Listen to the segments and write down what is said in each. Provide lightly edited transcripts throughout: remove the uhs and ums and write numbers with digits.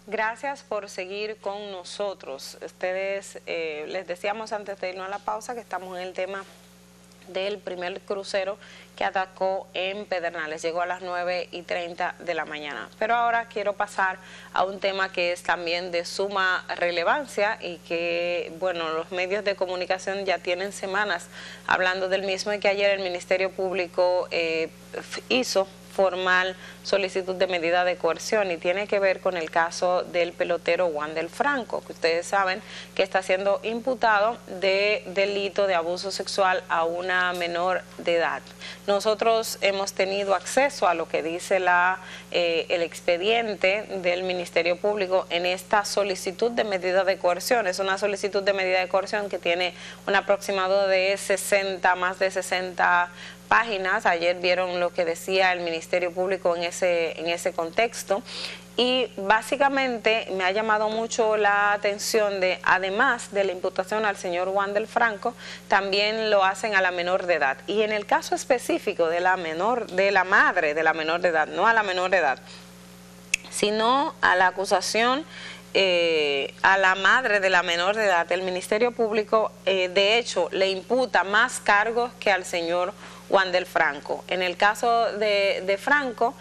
Gracias por seguir con nosotros. Ustedes, les decíamos antes de irnos a la pausa que estamos en el tema del primer crucero que atacó en Pedernales. Llegó a las 9:30 de la mañana. Pero ahora quiero pasar a un tema que es también de suma relevancia y que, bueno, los medios de comunicación ya tienen semanas hablando del mismo, y que ayer el Ministerio Público hizo formal solicitud de medida de coerción, y tiene que ver con el caso del pelotero Wander Franco, que ustedes saben que está siendo imputado de delito de abuso sexual a una menor de edad. Nosotros hemos tenido acceso a lo que dice el expediente del Ministerio Público en esta solicitud de medida de coerción. Es una solicitud de medida de coerción que tiene un aproximado de más de 60 páginas. Ayer vieron lo que decía el Ministerio Público en ese contexto, y básicamente me ha llamado mucho la atención de, además de la imputación al señor Wander Franco, también lo hacen a la menor de edad. Y en el caso específico de la madre de la menor de edad, no a la menor de edad, sino a la acusación a la madre de la menor de edad, el Ministerio Público de hecho le imputa más cargos que al señor Wander Franco. En el caso de Franco,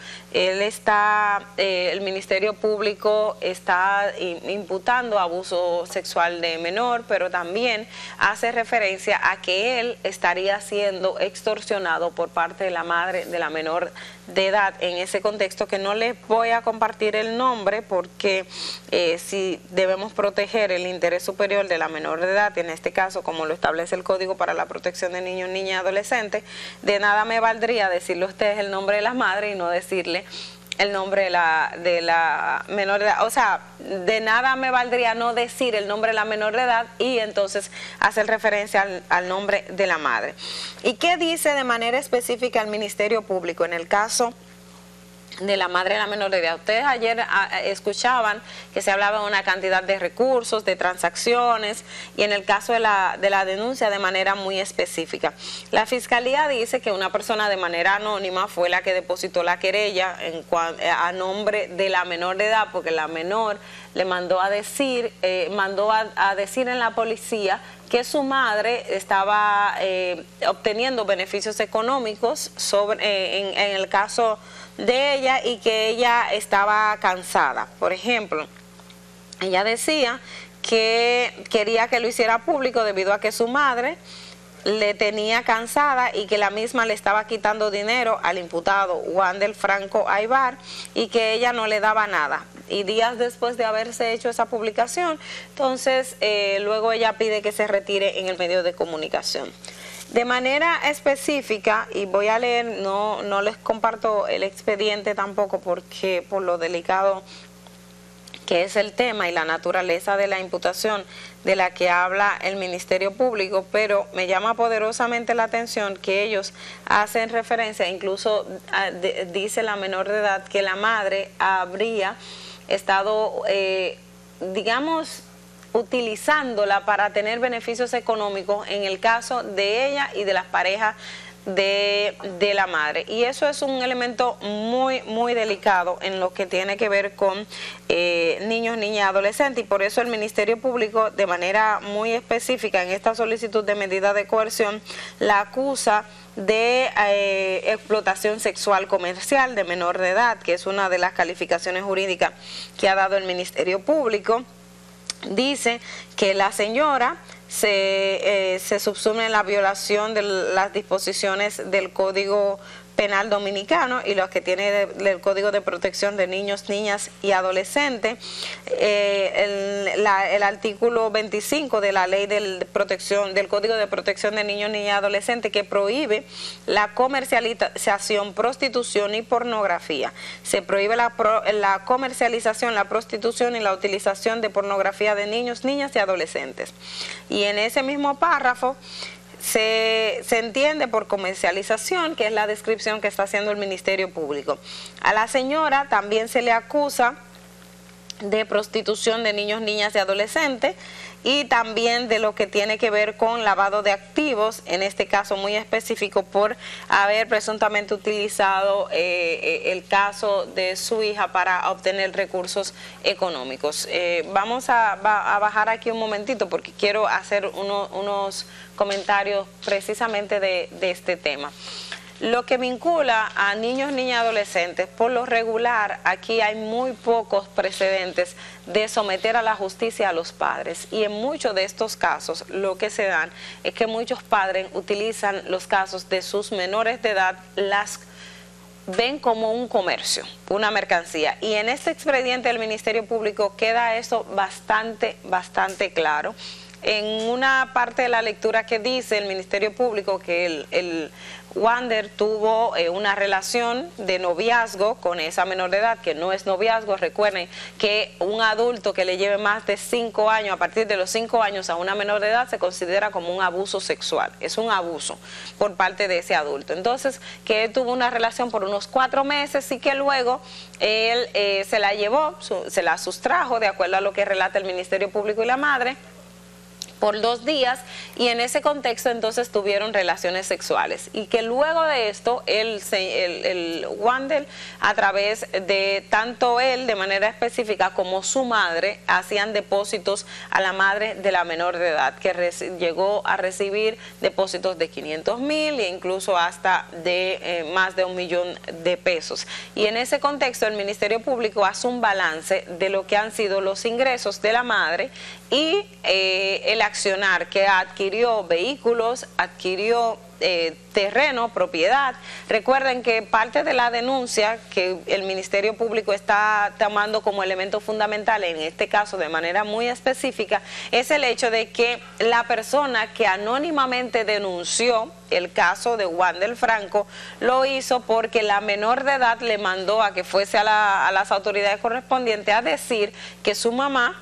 el Ministerio Público está imputando abuso sexual de menor, pero también hace referencia a que él estaría siendo extorsionado por parte de la madre de la menor de edad, en ese contexto que no les voy a compartir el nombre, porque si debemos proteger el interés superior de la menor de edad, en este caso como lo establece el Código para la Protección de Niños, Niñas y Adolescentes, de nada me valdría decirle a ustedes el nombre de la madre y no decirle el nombre de la menor de edad. O sea, de nada me valdría no decir el nombre de la menor de edad y entonces hacer referencia al nombre de la madre. ¿Y qué dice de manera específica el Ministerio Público en el caso de la madre de la menor de edad? Ustedes ayer escuchaban que se hablaba de una cantidad de recursos, de transacciones, y en el caso de la denuncia de manera muy específica. La Fiscalía dice que una persona de manera anónima fue la que depositó la querella a nombre de la menor de edad, porque la menor le mandó a decir en la policía que su madre estaba obteniendo beneficios económicos en el caso de ella, y que ella estaba cansada. Por ejemplo, ella decía que quería que lo hiciera público debido a que su madre le tenía cansada y que la misma le estaba quitando dinero al imputado Wander Franco Aybar, y que ella no le daba nada. Y días después de haberse hecho esa publicación, entonces luego ella pide que se retire en el medio de comunicación. De manera específica, y voy a leer, no les comparto el expediente tampoco porque por lo delicado que es el tema y la naturaleza de la imputación de la que habla el Ministerio Público, pero me llama poderosamente la atención que ellos hacen referencia, incluso dice la menor de edad, que la madre habría estado, digamos, utilizándola para tener beneficios económicos en el caso de ella y de las parejas de la madre. Y eso es un elemento muy, muy delicado en lo que tiene que ver con niños, niñas y adolescentes, y por eso el Ministerio Público, de manera muy específica en esta solicitud de medida de coerción, la acusa de explotación sexual comercial de menor de edad, que es una de las calificaciones jurídicas que ha dado el Ministerio Público. Dice que la señora se subsume en la violación de las disposiciones del Código Penal Dominicano y los que tiene del Código de Protección de Niños, Niñas y Adolescentes, el artículo 25 de la Ley del Código de Protección de Niños, Niñas y Adolescentes, que prohíbe la comercialización, prostitución y pornografía. Se prohíbe la comercialización, la prostitución y la utilización de pornografía de niños, niñas y adolescentes. Y en ese mismo párrafo se entiende por comercialización, que es la descripción que está haciendo el Ministerio Público. A la señora también se le acusa de prostitución de niños, niñas y adolescentes, y también de lo que tiene que ver con lavado de activos, en este caso muy específico por haber presuntamente utilizado el caso de su hija para obtener recursos económicos. Vamos a bajar aquí un momentito porque quiero hacer unos comentarios precisamente de este tema. Lo que vincula a niños, niñas y adolescentes, por lo regular, aquí hay muy pocos precedentes de someter a la justicia a los padres. Y en muchos de estos casos, lo que se dan es que muchos padres utilizan los casos de sus menores de edad, las ven como un comercio, una mercancía. Y en este expediente del Ministerio Público queda eso bastante claro. En una parte de la lectura que dice el Ministerio Público que el Wander tuvo una relación de noviazgo con esa menor de edad, que no es noviazgo. Recuerden que un adulto que le lleve más de 5 años, a partir de los 5 años a una menor de edad, se considera como un abuso sexual, es un abuso por parte de ese adulto. Entonces, que él tuvo una relación por unos 4 meses y que luego él se la llevó, se la sustrajo, de acuerdo a lo que relata el Ministerio Público y la madre, por 2 días, y en ese contexto entonces tuvieron relaciones sexuales, y que luego de esto el Wander, a través de tanto él de manera específica como su madre, hacían depósitos a la madre de la menor de edad, que llegó a recibir depósitos de 500,000 e incluso hasta de más de 1,000,000 de pesos. Y en ese contexto el Ministerio Público hace un balance de lo que han sido los ingresos de la madre y el accionar, que adquirió vehículos, adquirió terreno, propiedad. Recuerden que parte de la denuncia que el Ministerio Público está tomando como elemento fundamental, en este caso de manera muy específica, es el hecho de que la persona que anónimamente denunció el caso de Wander Franco lo hizo porque la menor de edad le mandó a que fuese a las autoridades correspondientes a decir que su mamá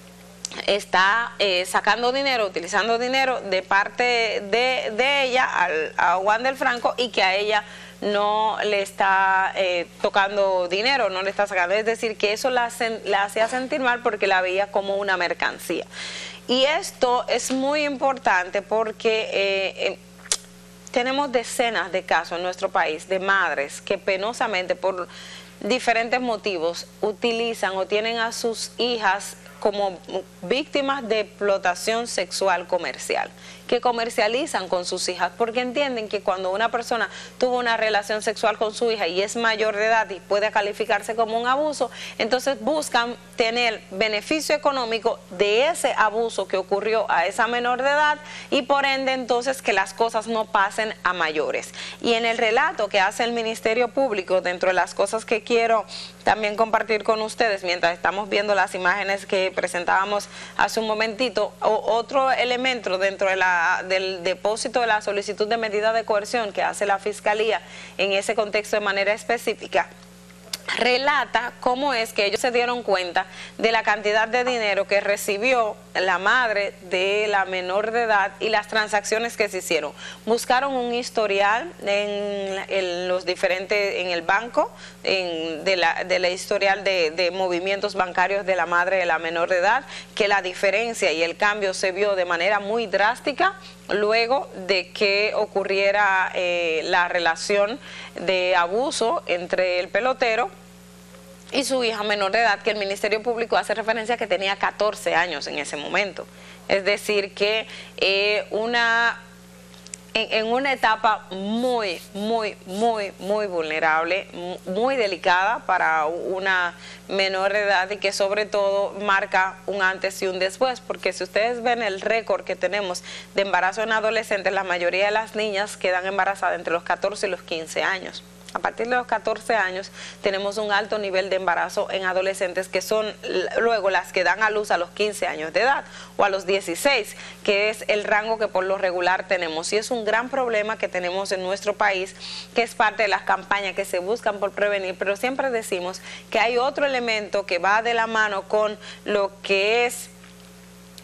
está sacando dinero, utilizando dinero de parte de ella a Wander Franco, y que a ella no le está tocando dinero, no le está sacando. Es decir, que eso la hacía sentir mal porque la veía como una mercancía. Y esto es muy importante porque tenemos decenas de casos en nuestro país de madres que penosamente por diferentes motivos utilizan o tienen a sus hijas como víctimas de explotación sexual comercial, que comercializan con sus hijas porque entienden que cuando una persona tuvo una relación sexual con su hija y es mayor de edad y puede calificarse como un abuso, entonces buscan tener beneficio económico de ese abuso que ocurrió a esa menor de edad, y por ende entonces que las cosas no pasen a mayores. Y en el relato que hace el Ministerio Público, dentro de las cosas que quiero también compartir con ustedes mientras estamos viendo las imágenes que presentábamos hace un momentito, otro elemento dentro de del depósito de la solicitud de medida de coerción que hace la Fiscalía en ese contexto de manera específica, relata cómo es que ellos se dieron cuenta de la cantidad de dinero que recibió la madre de la menor de edad y las transacciones que se hicieron. Buscaron un historial en los diferentes, en el banco, de la historial de movimientos bancarios de la madre de la menor de edad, que la diferencia y el cambio se vio de manera muy drástica luego de que ocurriera la relación de abuso entre el pelotero y su hija menor de edad, que el Ministerio Público hace referencia a que tenía 14 años en ese momento. Es decir, que en una etapa muy vulnerable, muy delicada para una menor de edad, y que sobre todo marca un antes y un después, porque si ustedes ven el récord que tenemos de embarazo en adolescentes, la mayoría de las niñas quedan embarazadas entre los 14 y los 15 años. A partir de los 14 años tenemos un alto nivel de embarazo en adolescentes, que son luego las que dan a luz a los 15 años de edad o a los 16, que es el rango que por lo regular tenemos. Y es un gran problema que tenemos en nuestro país, que es parte de las campañas que se buscan por prevenir, pero siempre decimos que hay otro elemento que va de la mano con lo que es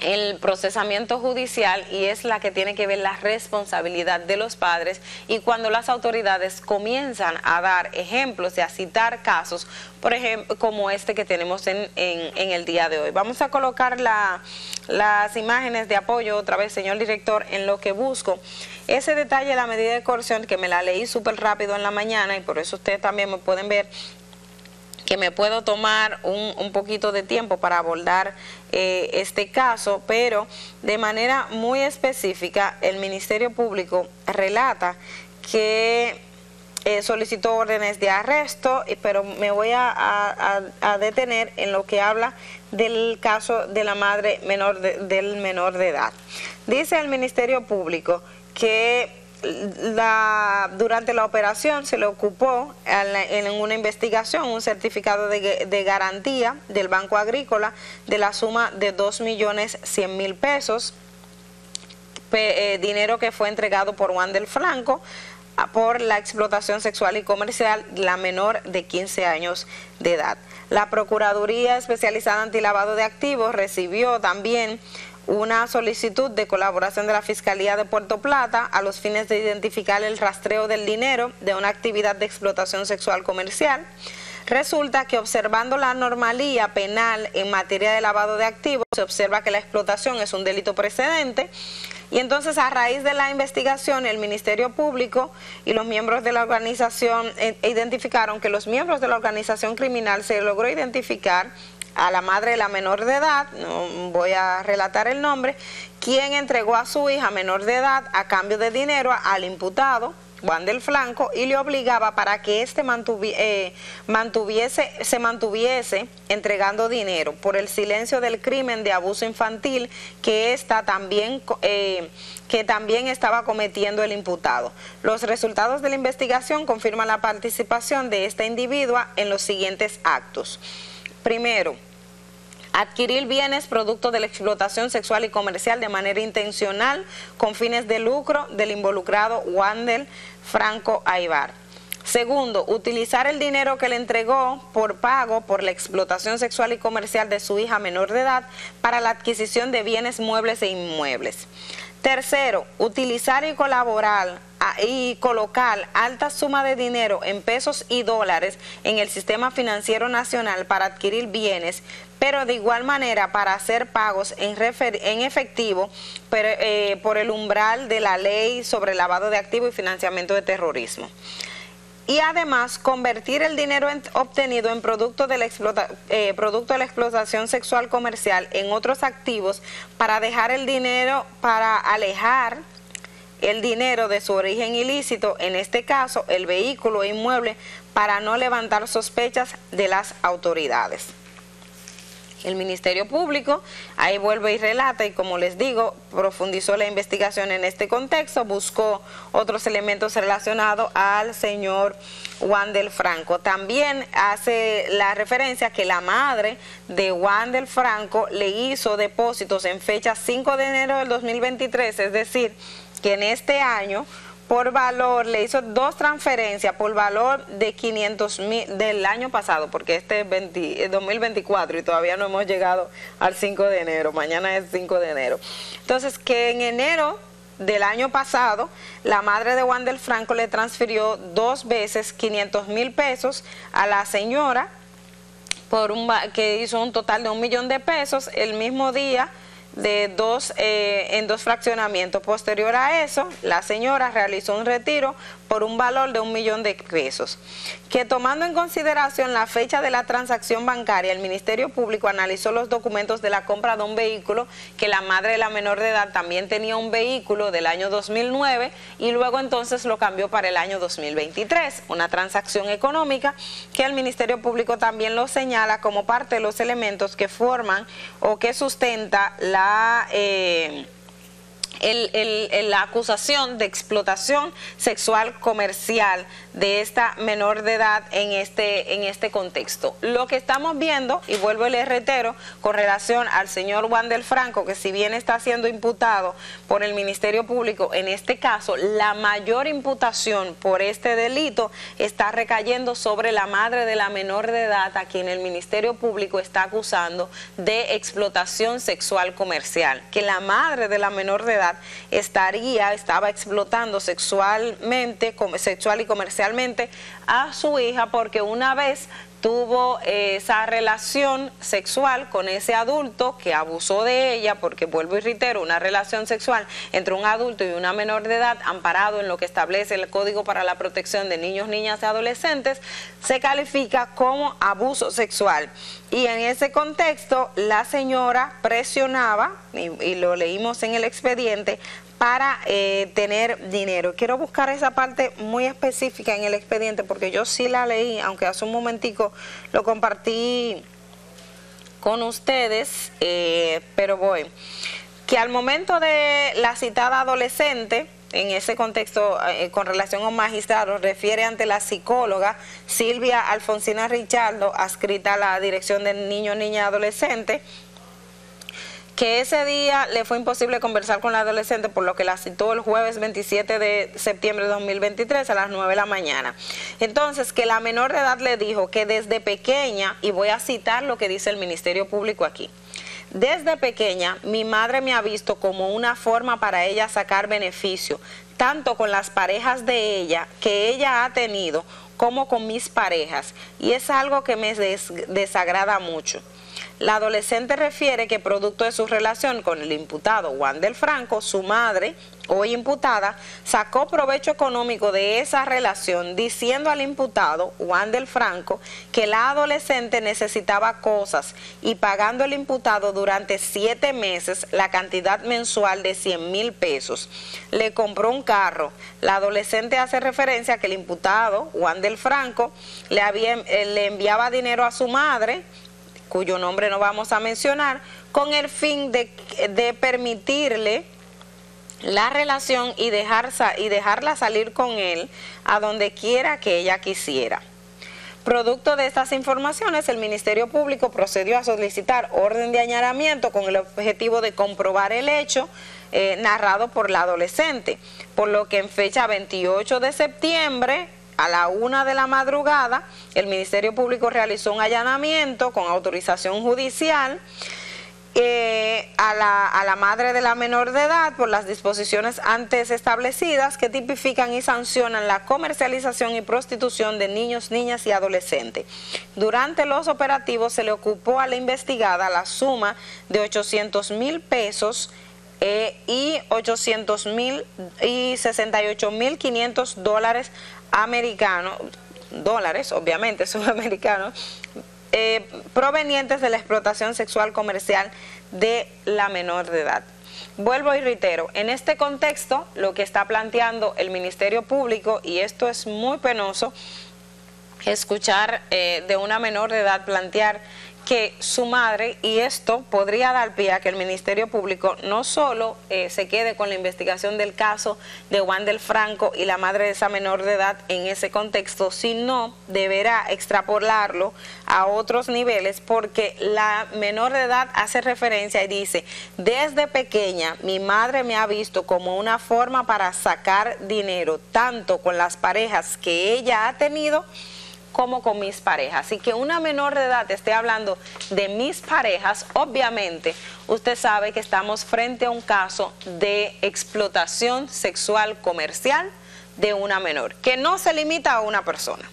el procesamiento judicial, y es la que tiene que ver la responsabilidad de los padres, y cuando las autoridades comienzan a dar ejemplos y a citar casos, por ejemplo, como este que tenemos en el día de hoy. Vamos a colocar las imágenes de apoyo otra vez, señor director, en lo que busco ese detalle de la medida de coerción, que me la leí súper rápido en la mañana, y por eso ustedes también me pueden ver que me puedo tomar un poquito de tiempo para abordar este caso, pero de manera muy específica el Ministerio Público relata que solicitó órdenes de arresto, pero me voy a detener en lo que habla del caso de la madre del menor de edad. Dice el Ministerio Público que durante la operación se le ocupó en una investigación un certificado de garantía del Banco Agrícola de la suma de 2.100.000 pesos, dinero que fue entregado por Wandel Franco por la explotación sexual y comercial de la menor de 15 años de edad. La Procuraduría Especializada Antilavado de Activos recibió también una solicitud de colaboración de la Fiscalía de Puerto Plata a los fines de identificar el rastreo del dinero de una actividad de explotación sexual comercial. Resulta que, observando la normalía penal en materia de lavado de activos, se observa que la explotación es un delito precedente, y entonces, a raíz de la investigación, el Ministerio Público y los miembros de la organización identificaron que los miembros de la organización criminal se logró identificar a la madre de la menor de edad, no voy a relatar el nombre, quien entregó a su hija menor de edad a cambio de dinero al imputado Wandel Franco, y le obligaba para que éste se mantuviese entregando dinero por el silencio del crimen de abuso infantil que también estaba cometiendo el imputado. Los resultados de la investigación confirman la participación de esta individua en los siguientes actos. Primero, adquirir bienes producto de la explotación sexual y comercial de manera intencional con fines de lucro del involucrado Wandel Franco Aybar. Segundo, utilizar el dinero que le entregó por pago por la explotación sexual y comercial de su hija menor de edad para la adquisición de bienes muebles e inmuebles. Tercero, utilizar y colaborar y colocar alta suma de dinero en pesos y dólares en el sistema financiero nacional para adquirir bienes, pero de igual manera para hacer pagos en efectivo por el umbral de la ley sobre lavado de activos y financiamiento de terrorismo. Y además convertir el dinero obtenido en producto de la explotación sexual comercial en otros activos para alejar el dinero de su origen ilícito, en este caso el vehículo inmueble, para no levantar sospechas de las autoridades. El Ministerio Público ahí vuelve y relata, y como les digo, profundizó la investigación en este contexto, buscó otros elementos relacionados al señor Wandel Franco. También hace la referencia que la madre de Wandel Franco le hizo depósitos en fecha 5 de enero del 2023, es decir, que en este año, por valor, le hizo 2 transferencias por valor de 500.000 del año pasado, porque este es 2024 y todavía no hemos llegado al 5 de enero, mañana es 5 de enero. Entonces, que en enero del año pasado, la madre de Wandel Franco le transfirió 2 veces 500.000 pesos a la señora, que hizo un total de 1 millón de pesos el mismo día, en 2 fraccionamientos. Posterior a eso, la señora realizó un retiro por un valor de 1 millón de pesos, que, tomando en consideración la fecha de la transacción bancaria, el Ministerio Público analizó los documentos de la compra de un vehículo, que la madre de la menor de edad también tenía un vehículo del año 2009 y luego entonces lo cambió para el año 2023, una transacción económica que el Ministerio Público también lo señala como parte de los elementos que forman o que sustenta la acusación de explotación sexual comercial de esta menor de edad en este contexto. Lo que estamos viendo, y vuelvo y les reitero, con relación al señor Wandel Franco, que si bien está siendo imputado por el Ministerio Público, en este caso la mayor imputación por este delito está recayendo sobre la madre de la menor de edad, a quien el Ministerio Público está acusando de explotación sexual comercial, que la madre de la menor de edad estaba explotando sexual y comercialmente a su hija, porque una vez tuvo esa relación sexual con ese adulto que abusó de ella, porque vuelvo y reitero, una relación sexual entre un adulto y una menor de edad, amparado en lo que establece el Código para la Protección de Niños, Niñas y Adolescentes, se califica como abuso sexual. Y en ese contexto, la señora presionaba, y lo leímos en el expediente, para tener dinero. Quiero buscar esa parte muy específica en el expediente, porque yo sí la leí, aunque hace un momentico lo compartí con ustedes, pero voy. Que al momento de la citada adolescente, en ese contexto, con relación a un magistrado, refiere ante la psicóloga Silvia Alfonsina Richardo, adscrita a la Dirección de Niños, Niñas y Adolescentes, que ese día le fue imposible conversar con la adolescente, por lo que la citó el jueves 27 de septiembre de 2023 a las 9 de la mañana. Entonces, que la menor de edad le dijo que desde pequeña, y voy a citar lo que dice el Ministerio Público aquí: desde pequeña mi madre me ha visto como una forma para ella sacar beneficio, tanto con las parejas de ella que ella ha tenido, como con mis parejas, y es algo que me desagrada mucho. La adolescente refiere que producto de su relación con el imputado Wandel Franco, su madre, hoy imputada, sacó provecho económico de esa relación, diciendo al imputado Wandel Franco que la adolescente necesitaba cosas, y pagando el imputado durante 7 meses la cantidad mensual de 100,000 pesos. Le compró un carro. La adolescente hace referencia a que el imputado Wandel Franco le enviaba dinero a su madre, cuyo nombre no vamos a mencionar, con el fin de permitirle la relación y dejarla salir con él a donde quiera que ella quisiera. Producto de estas informaciones, el Ministerio Público procedió a solicitar orden de allanamiento con el objetivo de comprobar el hecho narrado por la adolescente, por lo que en fecha 28 de septiembre, a la 1 de la madrugada, el Ministerio Público realizó un allanamiento con autorización judicial a la madre de la menor de edad por las disposiciones antes establecidas, que tipifican y sancionan la comercialización y prostitución de niños, niñas y adolescentes. Durante los operativos se le ocupó a la investigada la suma de 800,000 pesos y 68.500 dólares americanos, obviamente son americanos, provenientes de la explotación sexual comercial de la menor de edad. Vuelvo y reitero, en este contexto lo que está planteando el Ministerio Público, y esto es muy penoso, escuchar de una menor de edad plantear que su madre, y esto podría dar pie a que el Ministerio Público no solo se quede con la investigación del caso de Wandel Franco y la madre de esa menor de edad en ese contexto, sino deberá extrapolarlo a otros niveles, porque la menor de edad hace referencia y dice: desde pequeña mi madre me ha visto como una forma para sacar dinero, tanto con las parejas que ella ha tenido como con mis parejas. Así que una menor de edad esté hablando de mis parejas, obviamente usted sabe que estamos frente a un caso de explotación sexual comercial de una menor, que no se limita a una persona,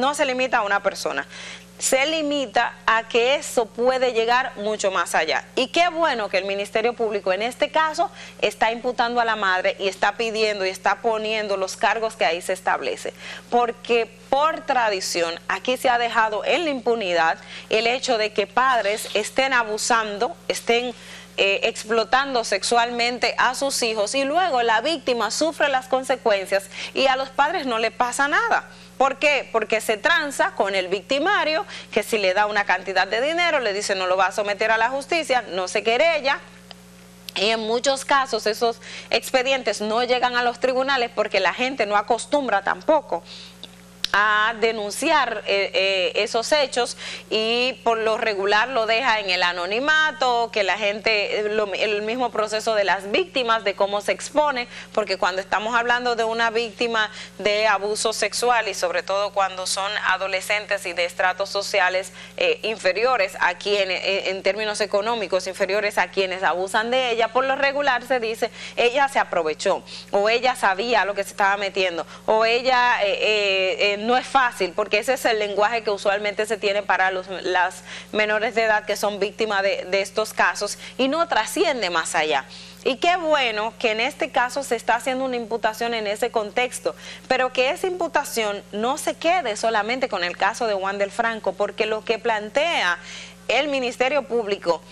se limita a que eso puede llegar mucho más allá. Y qué bueno que el Ministerio Público en este caso está imputando a la madre y está pidiendo y está poniendo los cargos que ahí se establece, porque por tradición aquí se ha dejado en la impunidad el hecho de que padres estén abusando, estén explotando sexualmente a sus hijos, y luego la víctima sufre las consecuencias y a los padres no le pasa nada. ¿Por qué? Porque se tranza con el victimario, que si le da una cantidad de dinero, le dice no lo va a someter a la justicia, no se querella, Y en muchos casos esos expedientes no llegan a los tribunales porque la gente no acostumbra tampoco a denunciar esos hechos, y por lo regular lo deja en el anonimato, que la gente, el mismo proceso de las víctimas, de cómo se expone, porque cuando estamos hablando de una víctima de abuso sexual, y sobre todo cuando son adolescentes y de estratos sociales inferiores, aquí en términos económicos inferiores a quienes abusan de ella, por lo regular se dice, ella se aprovechó, o ella sabía lo que se estaba metiendo, o ella no es fácil, porque ese es el lenguaje que usualmente se tiene para las menores de edad que son víctimas de estos casos, y no trasciende más allá. Y qué bueno que en este caso se está haciendo una imputación en ese contexto, pero que esa imputación no se quede solamente con el caso de Wander Franco, porque lo que plantea el Ministerio Público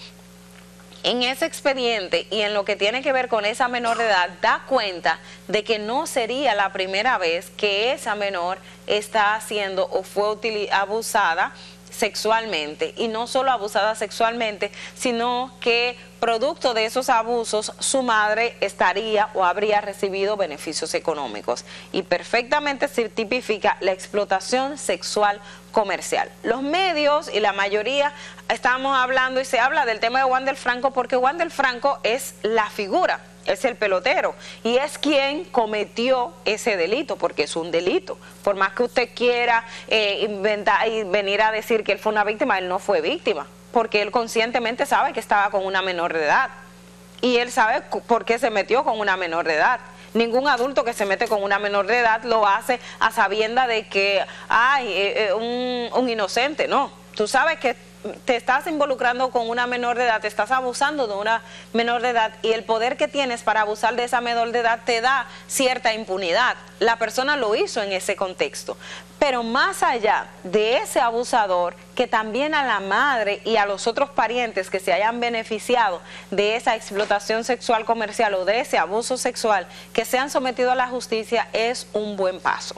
en ese expediente y en lo que tiene que ver con esa menor de edad, da cuenta de que no sería la primera vez que esa menor está siendo o fue abusada sexualmente, y no solo abusada sexualmente, sino que producto de esos abusos su madre estaría o habría recibido beneficios económicos, y perfectamente se tipifica la explotación sexual comercial. Los medios y la mayoría estamos hablando, y se habla del tema de Wander Franco porque Wander Franco es la figura, es el pelotero, y es quien cometió ese delito, porque es un delito. Por más que usted quiera inventar y venir a decir que él fue una víctima, él no fue víctima, porque él conscientemente sabe que estaba con una menor de edad, y él sabe por qué se metió con una menor de edad. Ningún adulto que se mete con una menor de edad lo hace a sabienda de que hay un inocente, no. Tú sabes que te estás involucrando con una menor de edad, te estás abusando de una menor de edad, y el poder que tienes para abusar de esa menor de edad te da cierta impunidad. La persona lo hizo en ese contexto. Pero más allá de ese abusador, que también a la madre y a los otros parientes que se hayan beneficiado de esa explotación sexual comercial o de ese abuso sexual, que se han sometido a la justicia, es un buen paso.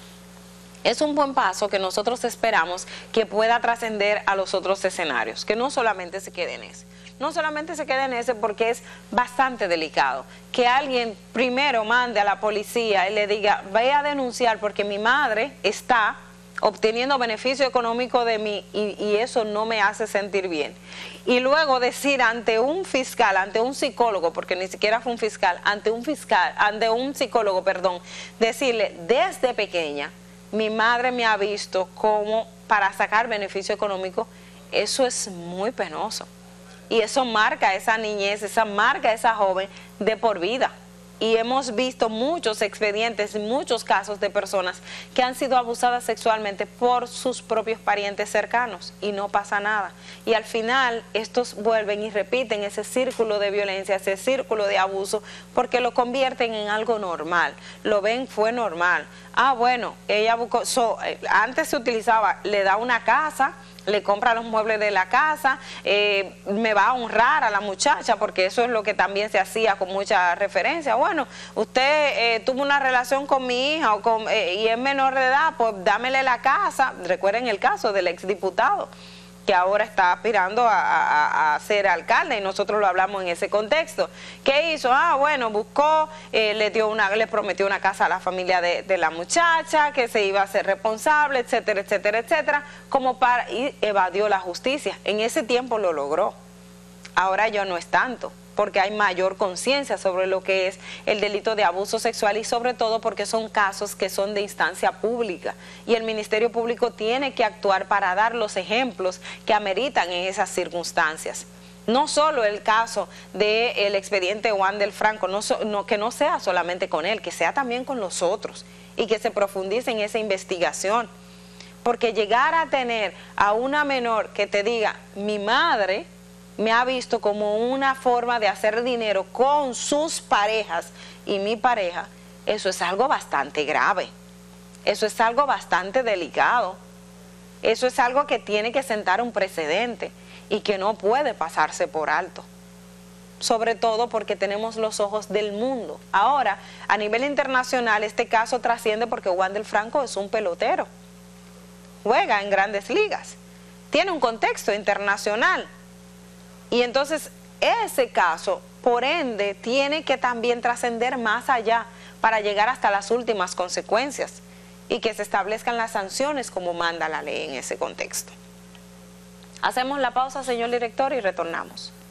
Es un buen paso que nosotros esperamos que pueda trascender a los otros escenarios, que no solamente se quede en ese. No solamente se quede en ese, porque es bastante delicado que alguien primero mande a la policía y le diga, vaya a denunciar porque mi madre está obteniendo beneficio económico de mí y eso no me hace sentir bien. Y luego decir ante un fiscal, ante un psicólogo, porque ni siquiera fue un fiscal, ante un psicólogo, perdón, decirle, desde pequeña mi madre me ha visto como para sacar beneficio económico, eso es muy penoso. Y eso marca a esa niñez, marca a esa joven de por vida. Y hemos visto muchos expedientes, muchos casos de personas que han sido abusadas sexualmente por sus propios parientes cercanos y no pasa nada. Y al final estos vuelven y repiten ese círculo de violencia, ese círculo de abuso, porque lo convierten en algo normal. Lo ven, fue normal. Ah, bueno, ella buscó, antes se utilizaba, le da una casa, le compra los muebles de la casa, me va a honrar a la muchacha, porque eso es lo que también se hacía con mucha referencia. Bueno, usted tuvo una relación con mi hija y es menor de edad, pues dámele la casa. Recuerden el caso del exdiputado que ahora está aspirando a ser alcalde, y nosotros lo hablamos en ese contexto. ¿Qué hizo? Ah, bueno, buscó, le prometió una casa a la familia de la muchacha, que se iba a ser responsable, etcétera, etcétera, etcétera, y evadió la justicia. En ese tiempo lo logró. Ahora ya no es tanto, porque hay mayor conciencia sobre lo que es el delito de abuso sexual, y sobre todo porque son casos que son de instancia pública, y el Ministerio Público tiene que actuar para dar los ejemplos que ameritan en esas circunstancias. No solo el caso del expediente Wander Franco, que no sea solamente con él, que sea también con los otros, y que se profundice en esa investigación, porque llegar a tener a una menor que te diga, mi madre me ha visto como una forma de hacer dinero con sus parejas y mi pareja, eso es algo bastante grave, eso es algo bastante delicado, eso es algo que tiene que sentar un precedente y que no puede pasarse por alto, sobre todo porque tenemos los ojos del mundo. Ahora, a nivel internacional, este caso trasciende porque Wander Franco es un pelotero, juega en grandes ligas, tiene un contexto internacional. Y entonces ese caso por ende tiene que también trascender más allá para llegar hasta las últimas consecuencias y que se establezcan las sanciones como manda la ley en ese contexto. Hacemos la pausa, señor director, y retornamos.